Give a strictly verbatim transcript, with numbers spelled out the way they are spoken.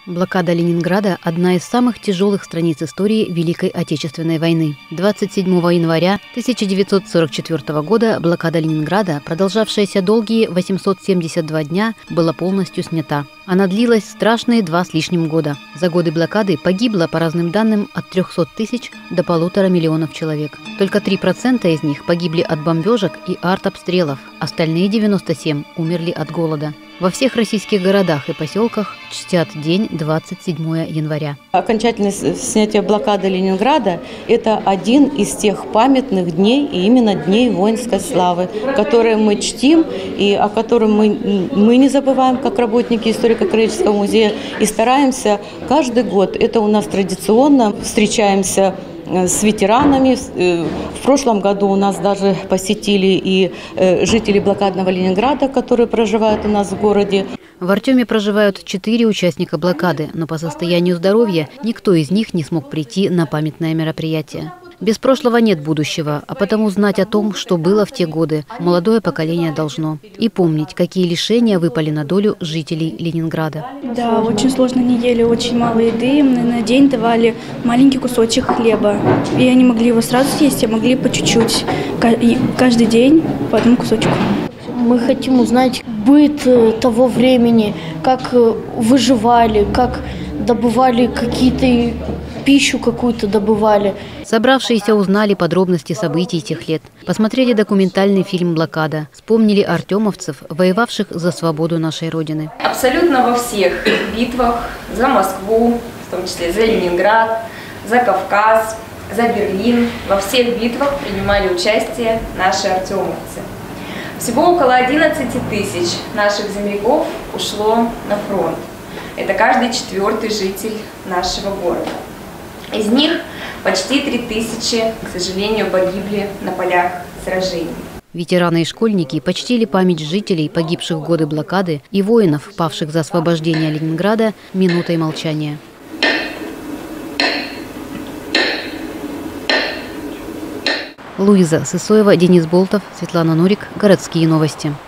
Блокада Ленинграда – одна из самых тяжелых страниц истории Великой Отечественной войны. двадцать седьмого января тысяча девятьсот сорок четвёртого года блокада Ленинграда, продолжавшаяся долгие восемьсот семьдесят два дня, была полностью снята. Она длилась страшные два с лишним года. За годы блокады погибло, по разным данным, от трёхсот тысяч до полутора миллионов человек. Только три процента из них погибли от бомбежек и артобстрелов, остальные девяносто семь умерли от голода. Во всех российских городах и поселках чтят день двадцать седьмого января. Окончательное снятие блокады Ленинграда – это один из тех памятных дней, и именно дней воинской славы, которые мы чтим и о котором мы, мы не забываем, как работники историко-краеведческого музея, и стараемся каждый год. Это у нас традиционно. Встречаемся с ветеранами. В прошлом году у нас даже посетили и жители блокадного Ленинграда, которые проживают у нас в городе. В Артеме проживают четыре участника блокады, но по состоянию здоровья никто из них не смог прийти на памятное мероприятие. Без прошлого нет будущего, а потому знать о том, что было в те годы, молодое поколение должно. И помнить, какие лишения выпали на долю жителей Ленинграда. Да, очень сложно не ели, очень мало еды. Им на день давали маленький кусочек хлеба. И они могли его сразу съесть, а могли по чуть-чуть. Каждый день по одному кусочку. Мы хотим узнать быт того времени, как выживали, как добывали какие-то пищу какую-то добывали. Собравшиеся узнали подробности событий тех лет, посмотрели документальный фильм «Блокада», вспомнили артемовцев, воевавших за свободу нашей Родины. Абсолютно во всех битвах за Москву, в том числе за Ленинград, за Кавказ, за Берлин, во всех битвах принимали участие наши артемовцы. Всего около одиннадцати тысяч наших земляков ушло на фронт. Это каждый четвертый житель нашего города. Из них почти три тысячи, к сожалению, погибли на полях сражений. Ветераны и школьники почтили память жителей, погибших в годы блокады, и воинов, павших за освобождение Ленинграда, минутой молчания. Луиза Сысоева, Денис Болтов, Светлана Нурик. Городские новости.